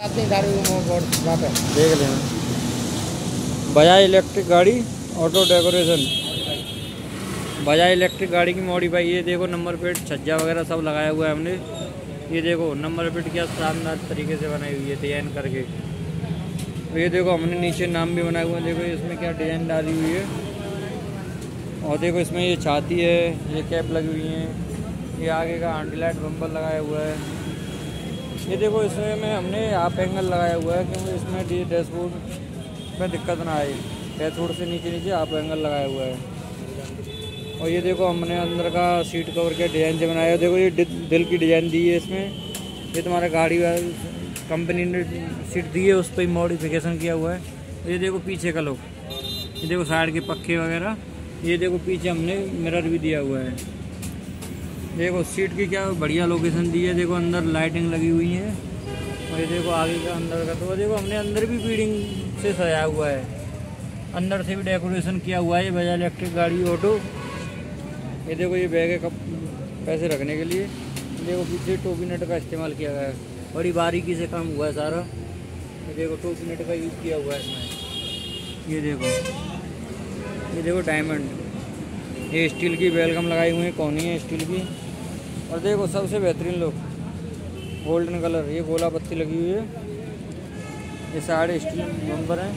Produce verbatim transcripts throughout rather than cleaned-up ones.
देख लेना बजाज इलेक्ट्रिक गाड़ी ऑटो डेकोरेशन। बजाज इलेक्ट्रिक गाड़ी की मॉडिफाई। ये देखो नंबर प्लेट छज्जा वगैरह सब लगाया हुआ है हमने। ये देखो नंबर प्लेट क्या शानदार तरीके से बनाई हुई है डिजाइन करके। तो ये देखो हमने नीचे नाम भी बनाया हुआ है। देखो इसमें क्या डिजाइन डाली हुई है। और देखो इसमें ये छाती है, ये कैप लगी हुई है, ये आगे का हैंडल लाइट बम्पर लगाया हुआ है। ये देखो इसमें में हमने हाफ एंगल लगाया हुआ है क्योंकि इसमें डैशबोर्ड में दिक्कत ना आए। डैशबोर्ड से नीचे नीचे हाफ एंगल लगाया हुआ है। और ये देखो हमने अंदर का सीट कवर के डिज़ाइन से बनाया है। देखो ये दिल की डिज़ाइन दी है इसमें। ये तुम्हारा गाड़ी कंपनी ने सीट दी है उस पर मॉडिफिकेशन किया हुआ है। ये देखो पीछे का लुक, ये देखो साइड के पक्के वगैरह। ये देखो पीछे हमने मिरर भी दिया हुआ है। देखो सीट की क्या बढ़िया लोकेशन दी है। देखो अंदर लाइटिंग लगी हुई है। और ये देखो आगे का अंदर का तो देखो हमने अंदर भी फीडिंग से सजाया हुआ है। अंदर से भी डेकोरेशन किया हुआ है। ये बजाज इलेक्ट्रिक गाड़ी ऑटो। ये देखो ये बैग है कप पैसे रखने के लिए। देखो पीछे टोपी नेट का इस्तेमाल किया गया है। बड़ी बारीकी से काम हुआ है सारा। ये देखो टोपी नेट का यूज़ किया हुआ है इसमें। ये देखो ये देखो डायमंड, ये स्टील की वेलकम लगाई हुई है, कोनी है स्टील की। और देखो सबसे बेहतरीन लुक गोल्डन कलर, ये गोला पत्ती लगी हुई है। ये सारे स्टील बम्पर हैं।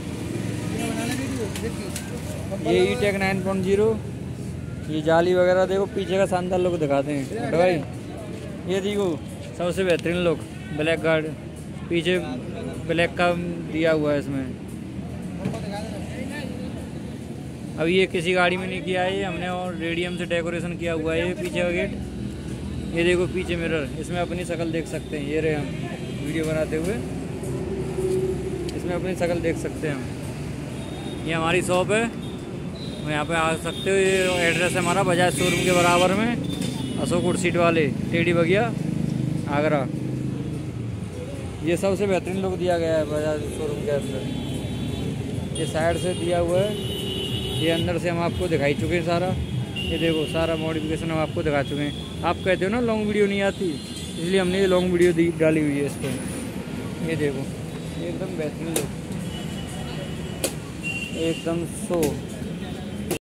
ये E tech nine point zero. ये जाली वगैरह देखो पीछे का शानदार लुक दिखाते हैं भाई। ये देखो सबसे बेहतरीन लुक ब्लैक गार्ड, पीछे ब्लैक का दिया हुआ है इसमें। अब ये किसी गाड़ी में नहीं किया है, ये हमने और रेडियम से डेकोरेशन किया हुआ है। ये पीछे का गेट, ये देखो पीछे मिरर, इसमें अपनी शक्ल देख सकते हैं। ये रहे हम वीडियो बनाते हुए, इसमें अपनी शक्ल देख सकते हैं हम। ये हमारी शॉप है, तो यहाँ पे आ सकते हो। ये एड्रेस है हमारा बजाज शोरूम के बराबर में, अशोक सीट वाले, टेढ़ी बगिया, आगरा। ये सबसे बेहतरीन लुक दिया गया है बजाज शोरूम के अंदर। ये साइड से दिया हुआ है, ये अंदर से हम आपको दिखाई चुके हैं सारा। ये देखो सारा मॉडिफिकेशन हम आपको दिखा चुके हैं। आप कहते हो ना लॉन्ग वीडियो नहीं आती, इसलिए हमने ये लॉन्ग वीडियो दी डाली हुई है इस पर। ये देखो एकदम बेहतरीन लुक, एकदम सो